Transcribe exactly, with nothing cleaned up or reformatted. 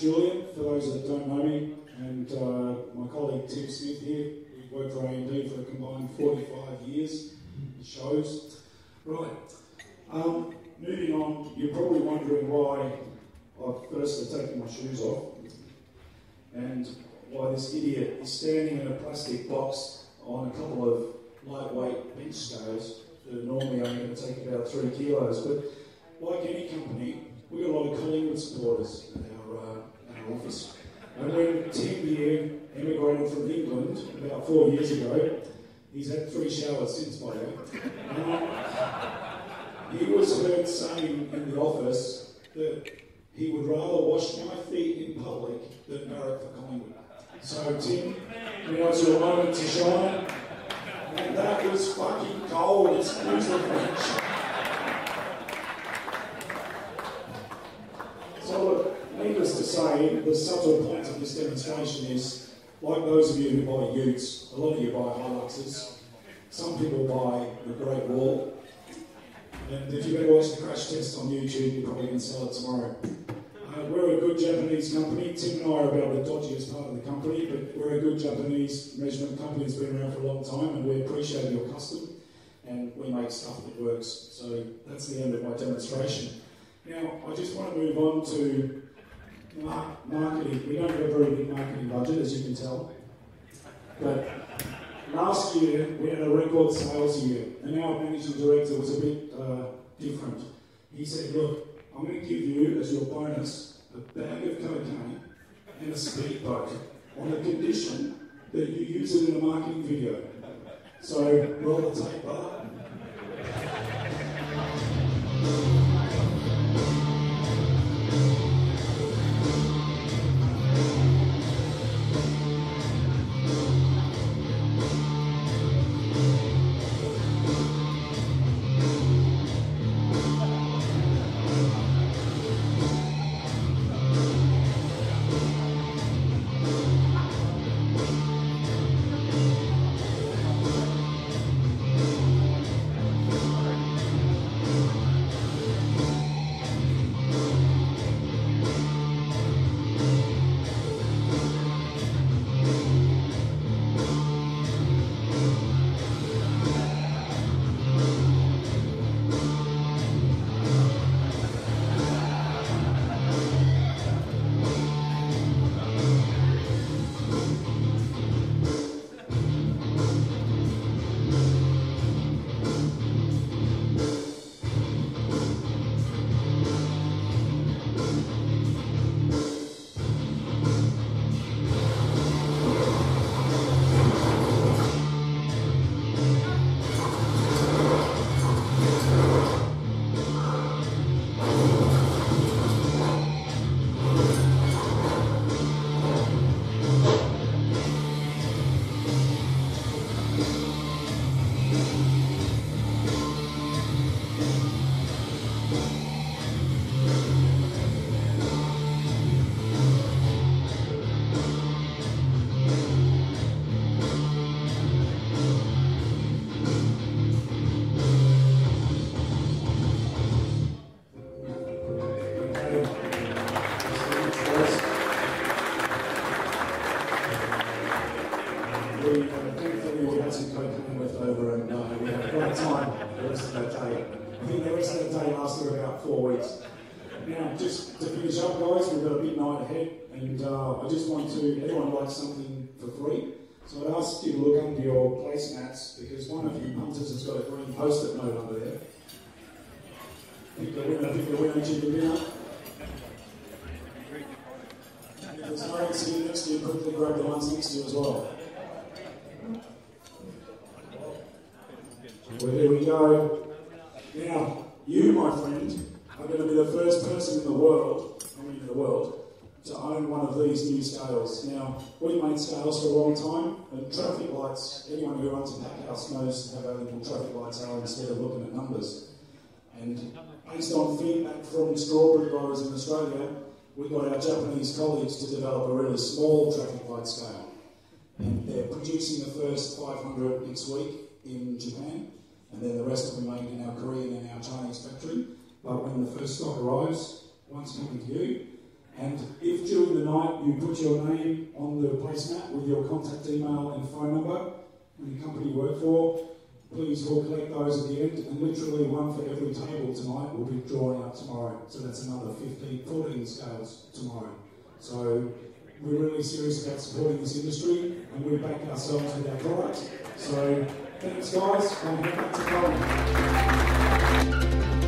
Julian, for those that don't know me, and uh, my colleague Tim Smith here. We've worked for A and D for a combined forty-five years. It shows. Right. Um, moving on, you're probably wondering why I've firstly taken my shoes off and why this idiot is standing in a plastic box on a couple of lightweight bench scales that are normally only going to take about three kilos. But like any company, we've got a lot of Collingwood supporters at our, uh, our office. And when Tim here emigrated from England about four years ago, he's had three showers since, by the way. Um, he was heard saying in the office that he would rather wash my feet in public than barrack for Collingwood. So Tim, you know, it's your moment to shine. And that was fucking cold, excuse the French. So look, needless to say, the subtle point of this demonstration is, like those of you who buy Utes, a lot of you buy Hiluxes, some people buy the Great Wall, and if you ever watch the crash test on YouTube, you probably can sell it tomorrow. Uh, we're a good Japanese company. Tim and I are about the dodgiest part of the company, but we're a good Japanese measurement company that's been around for a long time, and we appreciate your custom, and we make stuff that works. So that's the end of my demonstration. Now, I just want to move on to mar marketing. We don't have a very big marketing budget, as you can tell, but last year we had a record sales year, and our managing director was a bit uh, different. He said, look, I'm going to give you, as your bonus, a bag of cocaine and a speedboat on the condition that you use it in a marketing video. So, roll the tape, brother. Now, just to finish up, guys, we've got a big night ahead, and uh, I just want to, everyone likes something for free, so I'd ask you to look under your placemats, because one of you punters has got a green post-it note under there. Pick the winner, pick the winner, chicken dinner. And if there's no one sitting next to you, quickly grab the ones next to you as well. Well, there we go. Now, you, my friend, are going to be the first person in the world, I mean in the world, to own one of these new scales. Now, we've made scales for a long time, and traffic lights, anyone who runs a pack house knows how valuable traffic lights are instead of looking at numbers. And based on feedback from strawberry growers in Australia, we got our Japanese colleagues to develop a really small traffic light scale. And they're producing the first five hundred next week in Japan, and then the rest will be made in our Korean and our Chinese factory. But when the first stock arrives, one's coming to you, And if during the night you put your name on the placemat with your contact email and phone number and the company you work for, please we'll collect those at the end, and literally one for every table tonight will be drawing up tomorrow. So that's another fifteen, fourteen scales tomorrow. So we're really serious about supporting this industry, and we back ourselves with our product. So thanks guys, and head back to Collingwood.